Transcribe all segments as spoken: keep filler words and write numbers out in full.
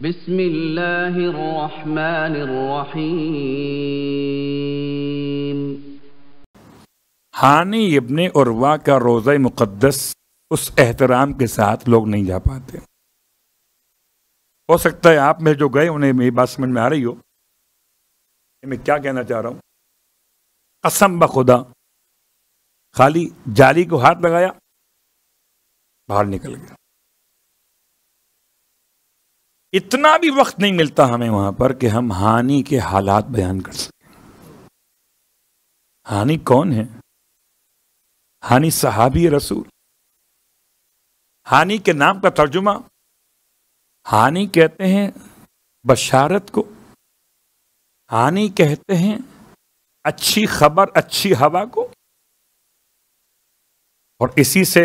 بسم اللہ الرحمن الرحیم۔ ہانی ابن عروہ کا روضہ مقدس اس احترام کے ساتھ لوگ نہیں جا پاتے۔ ہو سکتا ہے آپ میں جو گئے انہیں میری بات سمجھ میں آ رہی ہو کہ میں کیا کہنا چاہ رہا ہوں۔ قسم بخدا خالی جالی کو ہاتھ لگایا باہر نکل گیا۔ اتنا بھی وقت نہیں ملتا ہمیں وہاں پر کہ ہم ہانی کے حالات بیان کر سکیں۔ ہانی کون ہے؟ ہانی صحابی رسول۔ ہانی کے نام کا ترجمہ ہانی کہتے ہیں بشارت کو، ہانی کہتے ہیں اچھی خبر، اچھی ہوا کو، اور اسی سے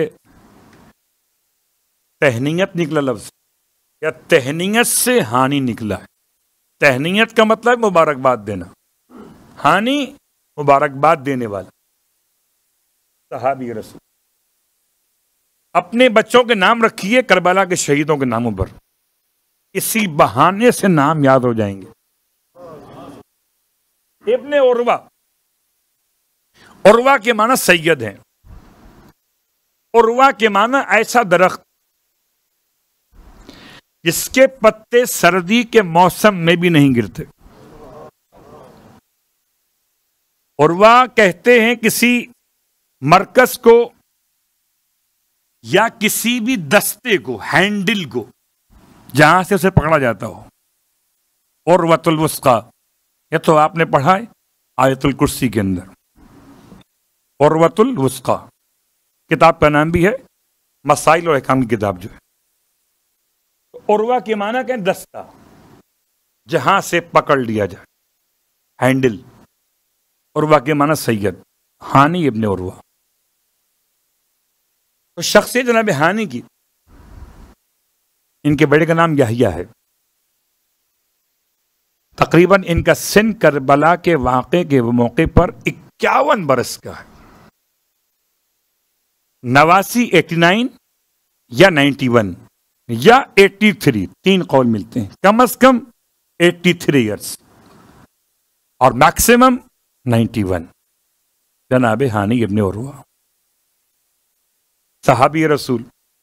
تہنیت نکلا لفظ، یا تہنیت سے ہانی نکلا ہے۔ تہنیت کا مطلب مبارکباد دینا، ہانی مبارکباد دینے والا صحابی رسول۔ اپنے بچوں کے نام رکھیے کربلا کے شہیدوں کے ناموں پر، اسی بہانے سے نام یاد ہو جائیں گے۔ ابن عروہ، عروہ کے معنی سید ہیں۔ عروہ کے معنی ایسا درخت جس کے پتے سردی کے موسم میں بھی نہیں گرتے۔ عروہ کہتے ہیں کسی مرکز کو یا کسی بھی دستے کو، ہینڈل کو، جہاں سے اسے پکڑا جاتا ہو۔ عروۃ الوثقی، یہ تو آپ نے پڑھا ہے آیت الکرسی کے اندر۔ عروۃ الوثقی کتاب کا نام بھی ہے، مسائل اور احکام کی کتاب جو ہے۔ عروہ کے معنی کہ دستہ، جہاں سے پکڑ لیا جائے، ہینڈل۔ عروہ کے معنی سید، ہانی ابن عروہ۔ تو شخصیت جناب ہانی کی، ان کے بیٹے کا نام یحییٰ ہے۔ تقریباً ان کا سن کربلا کے واقعے کے موقع پر اکیاون برس کا ہے۔ نواسی ایٹی نائن یا نائنٹی ون یا ایٹی تھری، تین قول ملتے ہیں۔ کم از کم ایٹی تھری ایئرس اور میکسیمم نائنٹی ون۔ جناب ہانی ابن عروہ صحابی رسول،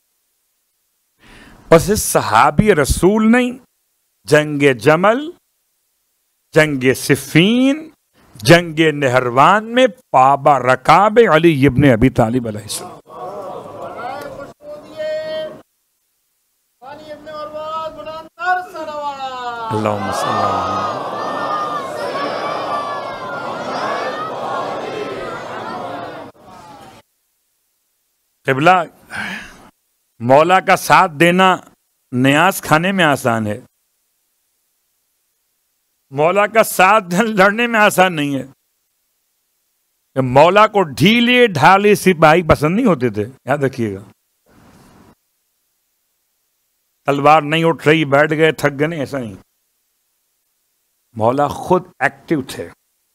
اور صرف صحابی رسول نہیں، جنگ جمل، جنگ صفین، جنگ نہروان میں پابا رکاب علی ابن ابی طالب علیہ السلام۔ اللہم صلی اللہ علیہ قبلہ۔ مولا کا ساتھ دینا نیاز کھانے میں آسان ہے، مولا کا ساتھ لڑنے میں آسان نہیں ہے۔ مولا کو ڈھیلے ڈھالے سپاہی پسند نہیں ہوتے تھے، یاد رکھیے گا۔ تلوار نہیں اٹھ رہی بیٹھ گئے تھک گئے، نہیں، ایسا نہیں۔ مولا خود ایکٹیو تھے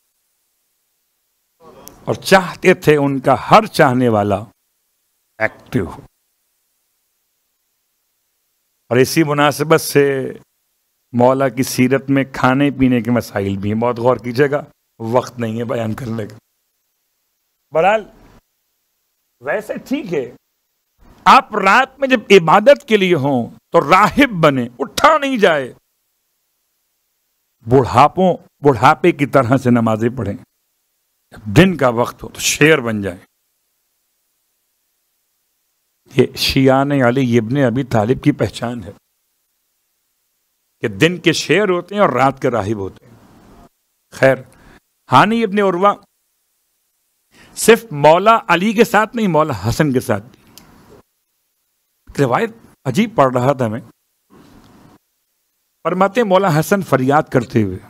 اور چاہتے تھے ان کا ہر چاہنے والا ایکٹیو ہو۔ اور اسی مناسبت سے مولا کی سیرت میں کھانے پینے کے مسائل بھی ہیں، بہت غور کیجیے گا، وقت نہیں ہے بیان کرنے کا۔ بہرحال ویسے ٹھیک ہے، آپ رات میں جب عبادت کے لیے ہوں تو راہب بنے، اٹھا نہیں جائے۔ بڑھاپوں بڑھاپے کی طرح سے نمازیں پڑھیں، جب دن کا وقت ہو تو شیر بن جائیں۔ یہ شیعان علی ابن ابی طالب کی پہچان ہے کہ دن کے شیر ہوتے ہیں اور رات کے راہب ہوتے ہیں۔ خیر، ہانی ابن عروہ صرف مولا علی کے ساتھ نہیں، مولا حسن کے ساتھ بھی۔ روایت عجیب پڑھ رہا تھا میں، فرماتے مولا حسن فریاد کرتے ہوئے،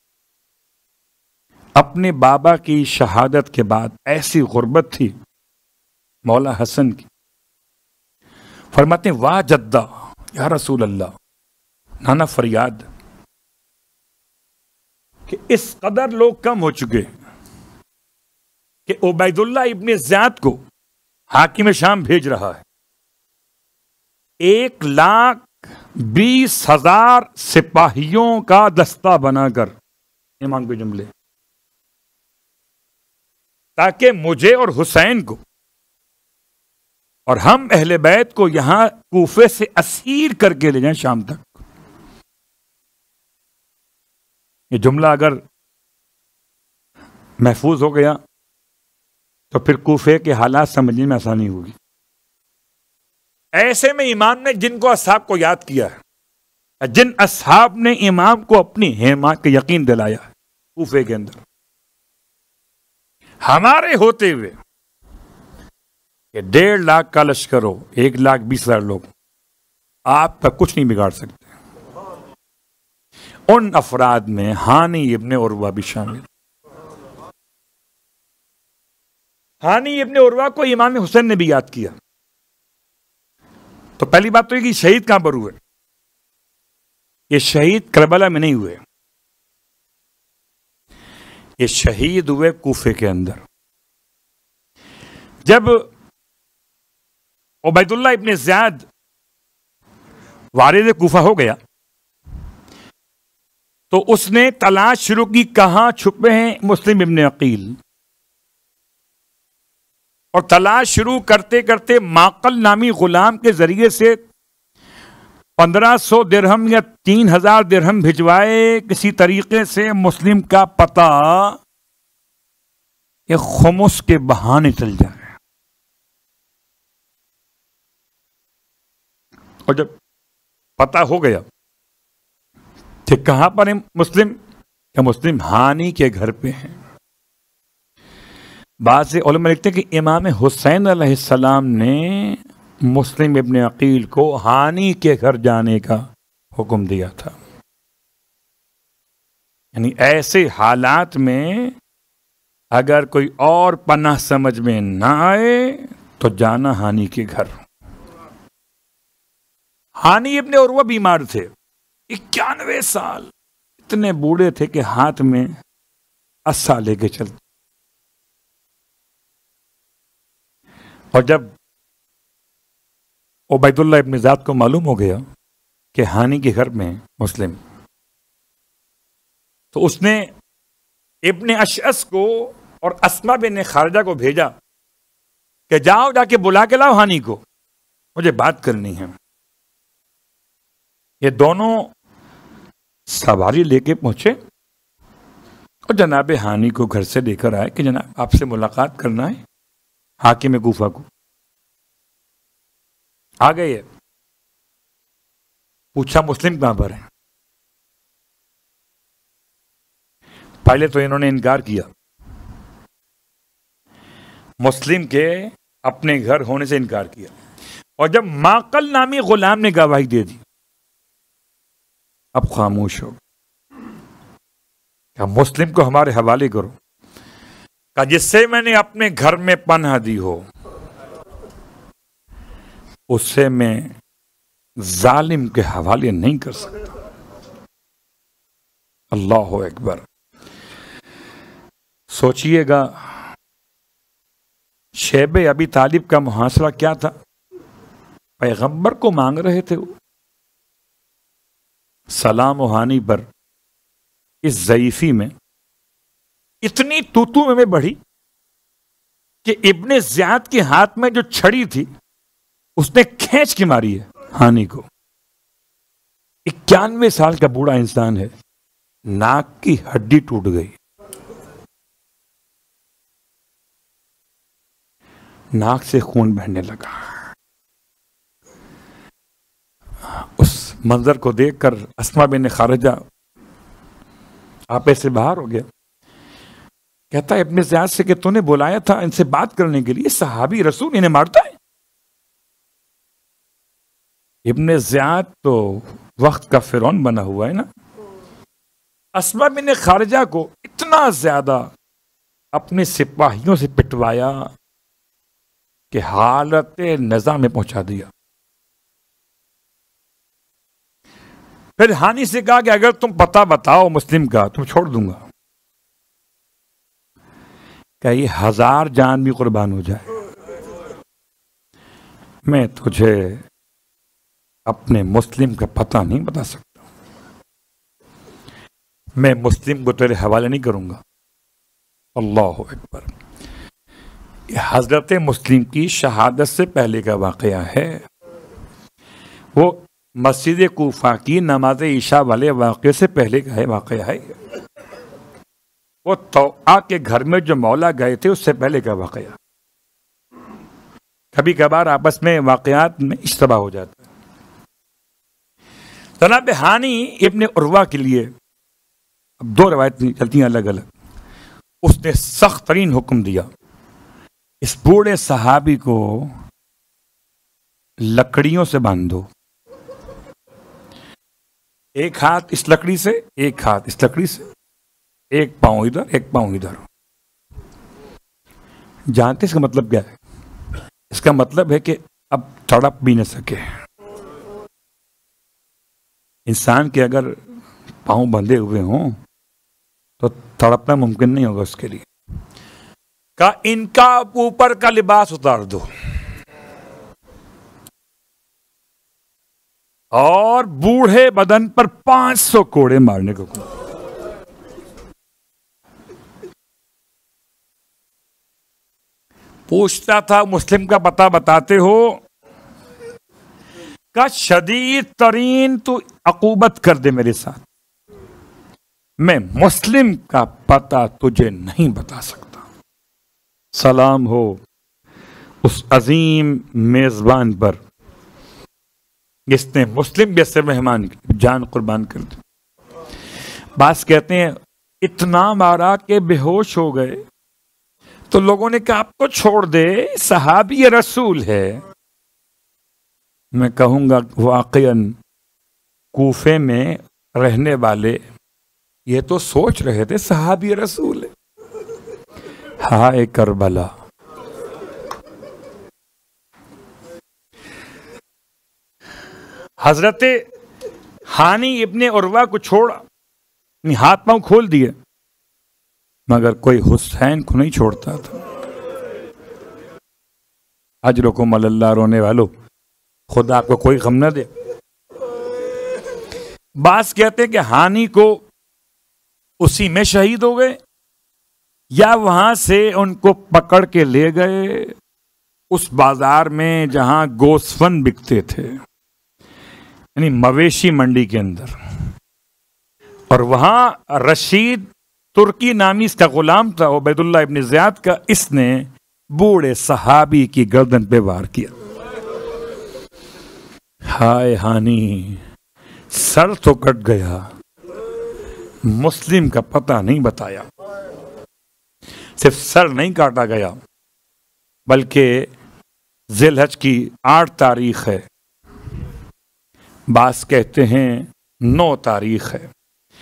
اپنے بابا کی شہادت کے بعد ایسی غربت تھی مولا حسن کی، فرماتے ہیں واہ جدہ یا رسول اللہ، نانا فریاد کہ اس قدر لوگ کم ہو چکے کہ عبید اللہ ابن زیاد کو حاکم شام بھیج رہا ہے، ایک لاکھ بیس ہزار سپاہیوں کا دستہ بنا کر، امام کے جملے، تاکہ مجھے اور حسین کو اور ہم اہل بیت کو یہاں کوفے سے اسیر کر کے لے جائیں شام تک۔ یہ جملہ اگر محفوظ ہو گیا تو پھر کوفے کے حالات سمجھنے میں آسانی ہوگی۔ ایسے میں امام نے جن کو اصحاب کو یاد کیا ہے، جن اصحاب نے امام کو اپنی حمایت کا یقین دلایا ہے کوفے کے اندر، ہمارے ہوتے ہوئے کہ ڈیڑھ لاکھ کا لشکر ہو، ایک لاکھ بیس ہزار لوگ، آپ کا کچھ نہیں بگاڑ سکتے۔ ان افراد میں ہانی ابن عروہ بھی شامل۔ ہانی ابن عروہ کو امام حسین نے بھی یاد کیا۔ تو پہلی بات تو یہ کہ شہید کہاں پر ہوئے؟ یہ شہید کربلا میں نہیں ہوئے، یہ شہید ہوئے کوفے کے اندر۔ جب عبید اللہ ابن زیاد وارث کوفہ ہو گیا تو اس نے تلاش شروع کی، کہاں چھپے ہیں مسلم ابن عقیل، اور تلاش شروع کرتے کرتے معقل نامی غلام کے ذریعے سے پندرہ سو درہم یا تین ہزار درہم بھجوائے، کسی طریقے سے مسلم کا پتہ یہ خمس کے بہانے چل جائے۔ اور جب پتہ ہو گیا کہ کہاں پر ہیں مسلم، کہ مسلم ہانی کے گھر پہ ہیں۔ بعض علماء لکھتے ہیں کہ امام حسین علیہ السلام نے مسلم ابن عقیل کو ہانی کے گھر جانے کا حکم دیا تھا۔ یعنی ایسے حالات میں اگر کوئی اور پناہ سمجھ میں نہ آئے تو جانا ہانی کے گھر۔ ہانی ابن عروہ بیمار تھے، اکیانوے سال، اتنے بوڑھے تھے کہ ہاتھ میں عصا لے کے چلتے۔ اور جب عبید اللہ ابن زیاد کو معلوم ہو گیا کہ ہانی کے گھر میں مسلم، تو اس نے ابن اشعث کو اور اسما بن خارجہ کو بھیجا کہ جاؤ جا کے بلا کے لاؤ ہانی کو، مجھے بات کرنی ہے۔ یہ دونوں سواری لے کے پہنچے اور جناب ہانی کو گھر سے لے کر آئے کہ جناب آپ سے ملاقات کرنا ہے حاکم کوفہ کو۔ آ گئے، پوچھا مسلم کہاں پر ہیں؟ پہلے تو انہوں نے انکار کیا، مسلم کے اپنے گھر ہونے سے انکار کیا، اور جب معقل نامی غلام نے گواہی دے دی اب خاموش ہو۔ کہ مسلم کو ہمارے حوالے کرو، کہ جس سے میں نے اپنے گھر میں پناہ دی ہو اس سے میں ظالم کے حوالے نہیں کر سکتا۔ اللہ اکبر۔ سوچئے گا شیب ابی طالب کا محاصرہ کیا تھا؟ پیغمبر کو مانگ رہے تھے وہ۔ سلام و ہانی پر اس ضعیفی میں اتنی توتو میں بڑھی کہ ابن زیاد کے ہاتھ میں جو چھڑی تھی اس نے کھینچ کے ماری ہے ہانی کو۔ اکیانوے سال کا بوڑھا انسان ہے، ناک کی ہڈی ٹوٹ گئی، ناک سے خون بہنے لگا۔ اس منظر کو دیکھ کر اسما بن خارجہ آپے سے باہر ہو گیا، کہتا ہے ابن زیاد سے کہ تو نے بلایا تھا ان سے بات کرنے کے لیے، صحابی رسول انہیں مارتا ہے؟ ابن زیاد تو وقت کا فرعون بنا ہوا ہے نا۔ اسما بن خارجہ کو اتنا زیادہ اپنے سپاہیوں سے پٹوایا کہ حالت نزا میں پہنچا دیا۔ پھر ہانی سے کہا کہ اگر تم پتہ بتاؤ مسلم کا تم چھوڑ دوں گا، کہ یہ ہزار جان بھی قربان ہو جائے میں تجھے اپنے مسلم کا پتہ نہیں بتا سکتا، میں مسلم کو تیرے حوالے نہیں کروں گا۔ اللہ اکبر۔ یہ حضرت مسلم کی شہادت سے پہلے کا واقعہ ہے، وہ مسجد کوفہ کی نماز عشاء والے واقعے سے پہلے کا ہے واقعہ ہے، وہ توآ کے گھر میں جو مولا گئے تھے اس سے پہلے کا واقعہ۔ کبھی کبھار آپس میں واقعات میں اشتباہ ہو جاتا ہے۔ جناب ہانی ابن عروہ کے لیے اب دو روایتیں چلتی ہیں الگ الگ، اس نے سخت ترین حکم دیا اس بوڑھے صحابی کو لکڑیوں سے باندھ دو، ایک ہاتھ اس لکڑی سے، ایک ہاتھ اس لکڑی سے، ایک پاؤں ادھر ایک پاؤں ادھر۔ جانتے اس کا مطلب کیا ہے؟ اس کا مطلب ہے کہ اب تڑپ بھی نہ سکے۔ انسان کے اگر پاؤں بندھے ہوئے ہوں تو تڑپنا ممکن نہیں ہوگا اس کے لیے۔ کہ ان کا اوپر کا لباس اتار دو اور بوڑھے بدن پر پانچ سو کوڑے مارنے کو کہو۔ پوچھتا تھا مسلم کا پتہ بتاتے ہو؟ کہ شدید ترین تو عقوبت کر دے میرے ساتھ، میں مسلم کا پتہ تجھے نہیں بتا سکتا۔ سلام ہو اس عظیم میزبان پر جس نے مسلم جیسے مہمان کی جان قربان کر دی۔ بعض کہتے ہیں اتنا مارا کہ بے ہوش ہو گئے تو لوگوں نے کہا آپ کو چھوڑ دے، صحابی رسول ہے۔ میں کہوں گا واقعاً کوفے میں رہنے والے یہ تو سوچ رہے تھے صحابی رسول ہے۔ ہائے کربلا، حضرت ہانی ابن عروہ کو چھوڑا، ہاتھ پاؤں کھول دیے، مگر کوئی حسین کو نہیں چھوڑتا تھا۔ اجرکم علی اللہ، رونے والو خدا آپ کو کوئی غم نہ دے۔ بعض کہتے کہ ہانی کو اسی میں شہید ہو گئے یا وہاں سے ان کو پکڑ کے لے گئے اس بازار میں جہاں گوسفن بکتے تھے، یعنی مویشی منڈی کے اندر، اور وہاں رشید ترکی نامی اس کا غلام تھا عبید اللہ ابن زیاد کا، اس نے بوڑھے صحابی کی گردن پہ وار کیا۔ ہائے ہانی، سر تو کٹ گیا، مسلم کا پتہ نہیں بتایا۔ صرف سر نہیں کاٹا گیا بلکہ ذی الحج کی آٹھ تاریخ ہے، بعض کہتے ہیں نو تاریخ ہے،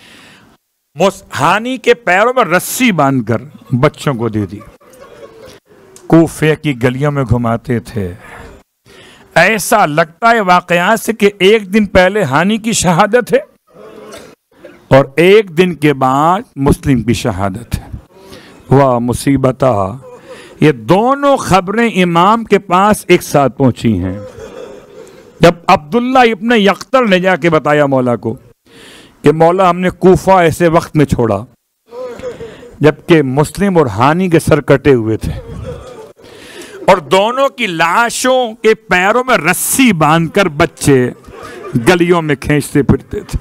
ہانی کے پیروں میں رسی باندھ کر بچوں کو دے دی، کوفے کی گلیوں میں گھماتے تھے۔ ایسا لگتا ہے واقعات سے کہ ایک دن پہلے ہانی کی شہادت ہے اور ایک دن کے بعد مسلم کی شہادت ہے۔ واہ مصیبتہ، یہ دونوں خبریں امام کے پاس ایک ساتھ پہنچی ہیں۔ جب عبداللہ ابن یقطر نے جا کے بتایا مولا کو کہ مولا ہم نے کوفہ ایسے وقت میں چھوڑا جبکہ مسلم اور ہانی کے سر کٹے ہوئے تھے اور دونوں کی لاشوں کے پیروں میں رسی باندھ کر بچے گلیوں میں کھینچتے پھرتے تھے،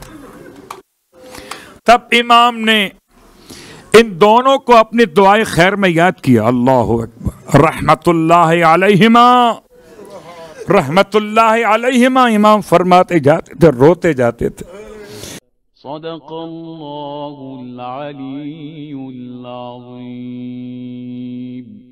تب امام نے ان دونوں کو اپنی دعائے خیر میں یاد کیا۔ اللہ اکبر، رحمت اللہ علیہما، رحمت اللہ علیہما، امام فرماتے جاتے تھے، روتے جاتے تھے۔ صدق اللہ العلی العظیم۔